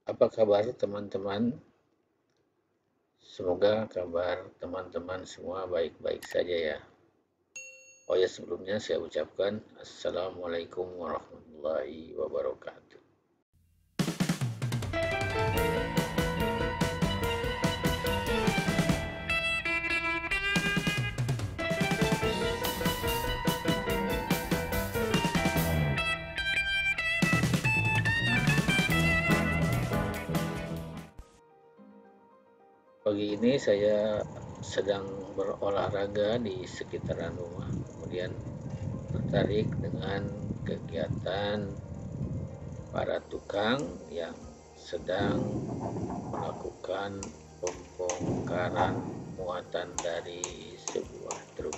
Apa kabar teman-teman? Semoga kabar teman-teman semua baik-baik saja ya. Oh ya, sebelumnya saya ucapkan Assalamualaikum warahmatullahi wabarakatuh. Pagi ini saya sedang berolahraga di sekitaran rumah, kemudian tertarik dengan kegiatan para tukang yang sedang melakukan pembongkaran muatan dari sebuah truk.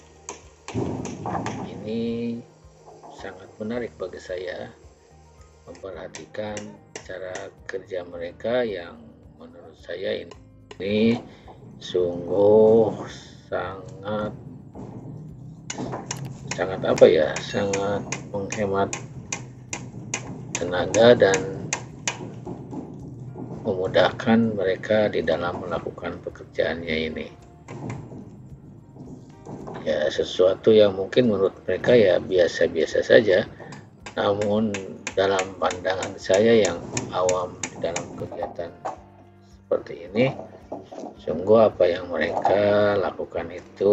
Ini sangat menarik bagi saya memperhatikan cara kerja mereka yang menurut saya ini sungguh sangat sangat menghemat tenaga dan memudahkan mereka di dalam melakukan pekerjaannya ini. Ya, sesuatu yang mungkin menurut mereka ya biasa-biasa saja, namun dalam pandangan saya yang awam dalam kegiatan seperti ini, sungguh apa yang mereka lakukan itu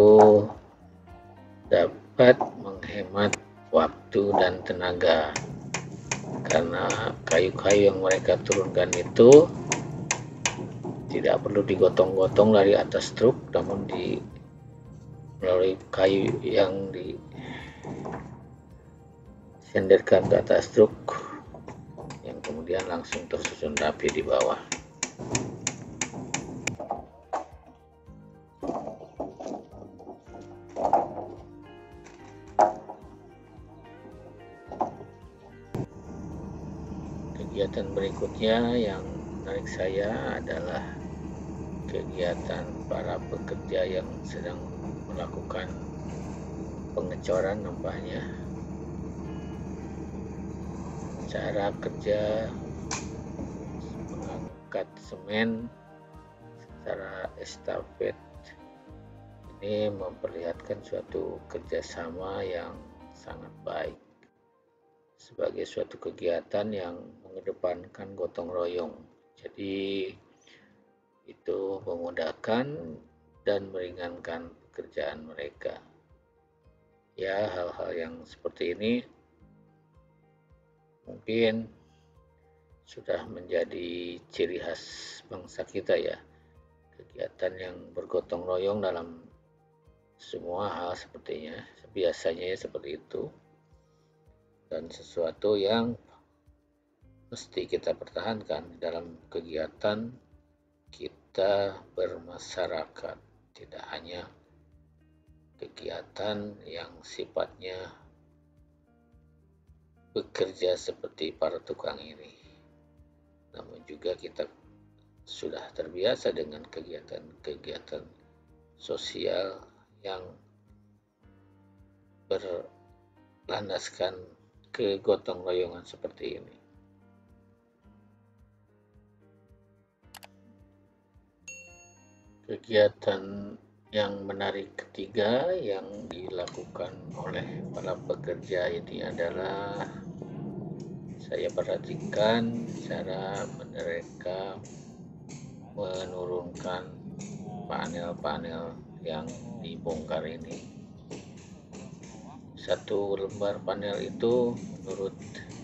dapat menghemat waktu dan tenaga, karena kayu-kayu yang mereka turunkan itu tidak perlu digotong-gotong dari atas truk, namun melalui kayu yang disenderkan ke atas truk yang kemudian langsung tersusun rapi di bawah. Kegiatan berikutnya yang menarik saya adalah kegiatan para pekerja yang sedang melakukan pengecoran nampaknya. Cara kerja mengangkat semen secara estafet ini memperlihatkan suatu kerjasama yang sangat baik sebagai suatu kegiatan yang mengedepankan gotong royong. Jadi itu memudahkan dan meringankan pekerjaan mereka. Ya, hal-hal yang seperti ini mungkin sudah menjadi ciri khas bangsa kita ya. Kegiatan yang bergotong royong dalam semua hal sepertinya, biasanya seperti itu. Dan sesuatu yang mesti kita pertahankan dalam kegiatan kita bermasyarakat, tidak hanya kegiatan yang sifatnya bekerja seperti para tukang ini, namun juga kita sudah terbiasa dengan kegiatan-kegiatan sosial yang berlandaskan kegotong royongan seperti ini. Kegiatan yang menarik ketiga yang dilakukan oleh para pekerja ini adalah saya perhatikan cara mereka menurunkan panel-panel yang dibongkar ini. Satu lembar panel itu menurut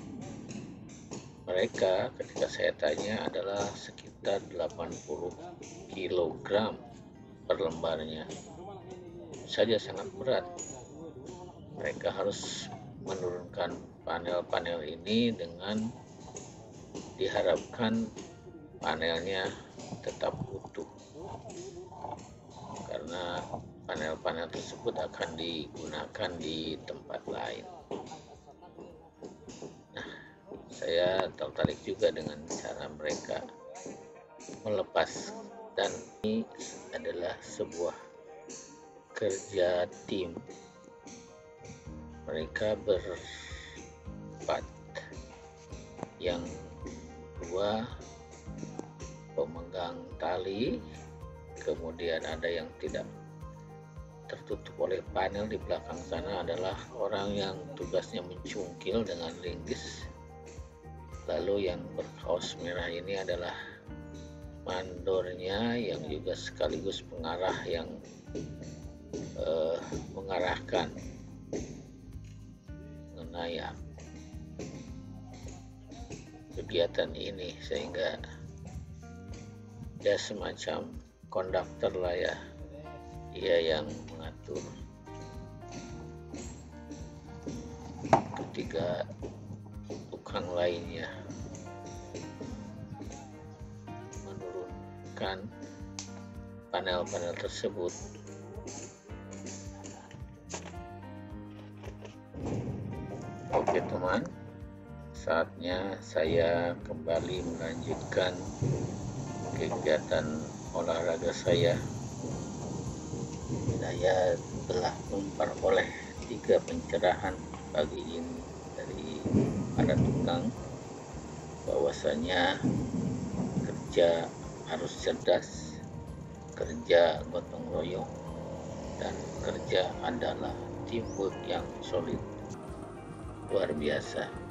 mereka ketika saya tanya adalah sekitar 80 kg per lembarnya. Saja sangat berat. Mereka harus menurunkan panel-panel ini dengan diharapkan panelnya tetap utuh, karena panel-panel tersebut akan digunakan di tempat lain. Nah, saya tertarik juga dengan cara mereka melepas, dan ini adalah sebuah kerja tim. Mereka berempat, yang dua memegang tali, kemudian ada yang tidak tertutup oleh panel di belakang sana adalah orang yang tugasnya mencungkil dengan linggis. Lalu yang berkaos merah ini adalah mandornya yang juga sekaligus pengarah yang mengarahkan mengenai kegiatan ini, sehingga dia semacam konduktor lah ya, dia yang mengatur ketiga tukang lainnya menurunkan panel-panel tersebut. Oke teman, saatnya saya kembali melanjutkan kegiatan olahraga saya. Saya telah memperoleh 3 pencerahan pagi ini dari para tukang, bahwasanya kerja harus cerdas, kerja gotong royong, dan kerja adalah teamwork yang solid. Luar biasa.